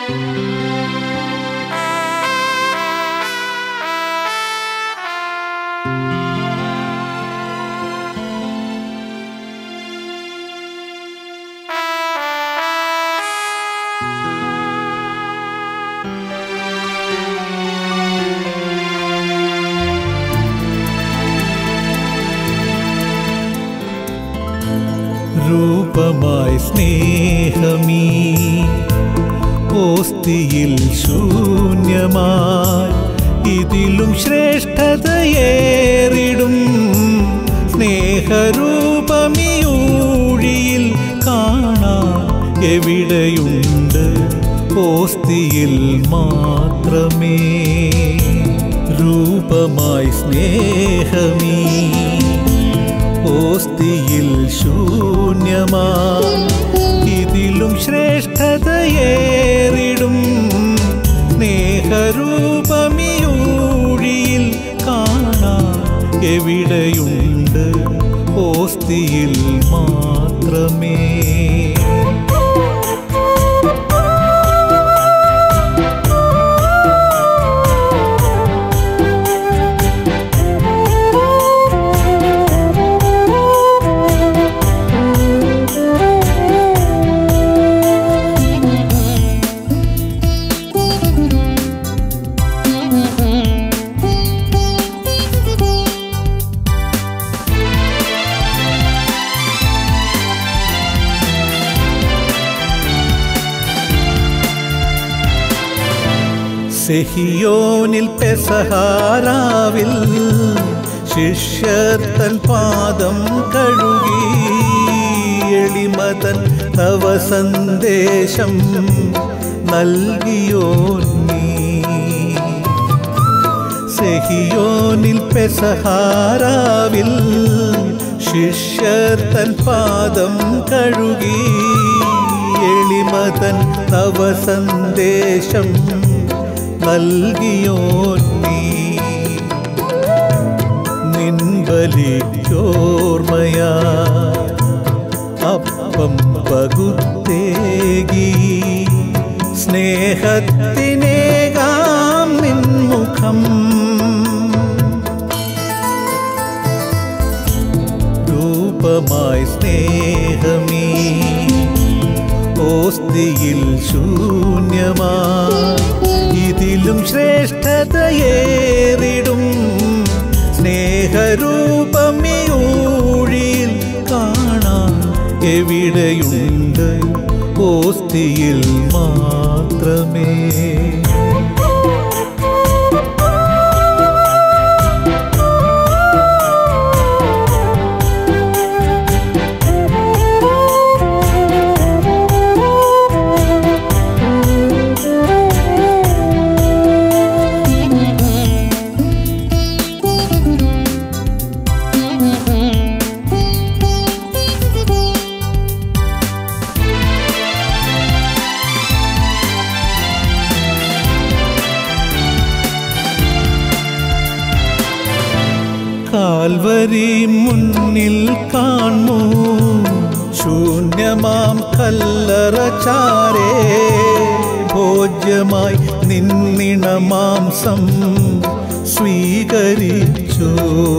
രൂപമായി സ്നേഹമീ ഓസ്തിയിൽ ശൂന്യമായി ഇതിലും ശ്രേഷ്ഠതയേറിടും സ്നേഹരൂപമീ ഊഴിയിൽ കാണാൻ എവിടെയുണ്ട് ഓസ്തിയിൽ മാത്രമേ. രൂപമായി സ്നേഹമീ ഓസ്തിയിൽ ശൂന്യമായി ഇതിലും ശ്രേഷ്ഠതയേറിടും സ്നേഹരൂപമീ ഊഴിയിൽ കാണാൻ എവിടെയുണ്ട് ഓസ്തിയിൽ മാത്രമേ. സെഹിയോനിൽ പെസഹാരാവിൽ ശിഷ്യർ തൻ പാദം കഴുകി എളിമതൻ തവ സന്ദേശം നൽകിയോൻ നീ. സെഹിയോനിൽ പെസഹാരാവിൽ ശിഷ്യർ തൻ പാദം കഴുകി എളിമതൻ തവ സന്ദേശം നൽകിയോൻ നീ. നിൻ ബലിയോർമ്മയാ അപ്പം പകുത്തേകി സ്നേഹത്തിനേകാം നിൻമുഖം. രൂപമായി സ്നേഹമീ ഓസ്തിയിൽ ശൂന്യമായി ഇതിലും ശ്രേഷ്ഠതയേറിടും സ്നേഹരൂപമീ ഊഴിയിൽ കാണാൻ എവിടെയുണ്ട് ഓസ്തിയിൽ മാത്രമേ. കാൽവരി മുന്നിൽ കാണൂ ശൂന്യമാം കല്ലറ ചാരേ ഭോജ്യമായി നിന്നിണ മാംസം സ്വീകരിച്ചു.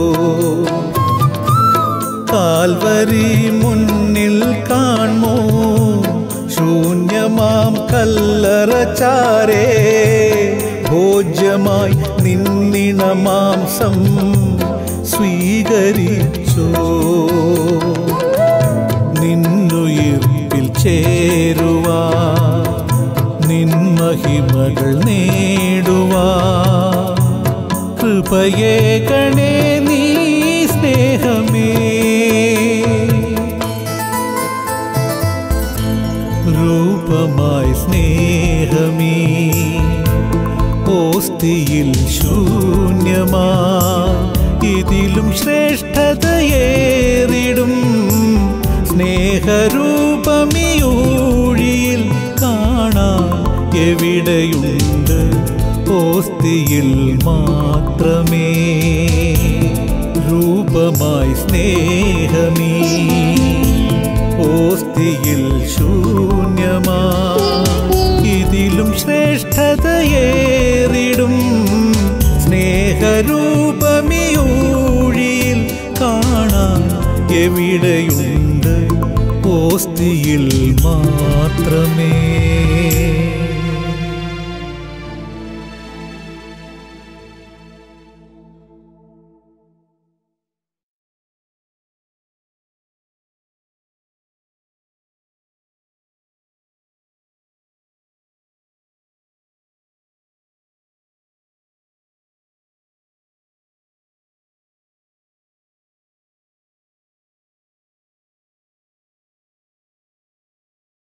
കാൽവരി മുന്നിൽ കാണൂ ശൂന്യമാം കല്ലറ ചാരേ ഭോജ്യമായി നിന്നിണ മാംസം സ്വീകരിച്ചു. നിന്നുയിർപ്പിൽ ചേരുവാ നിൻ മഹിമകൾ നേടുവാ കൃപയേകണേ നീ സ്നേഹമേ. രൂപമായി സ്നേഹമീ ഓസ്തിയിൽ ശൂന്യമായി ഇതിലും ശ്രേഷ്ഠതയേറിടും സ്നേഹരൂപമീ ഊഴിയിൽ കാണാൻ എവിടെയുണ്ട് ഓസ്തിയിൽ മാത്രമേ. രൂപമായി സ്നേഹമീ ഓസ്തിയിൽ ശൂന്യമായി ഇതിലും എവിടെയുണ്ട് ഓസ്തിയിൽ മാത്രമേ.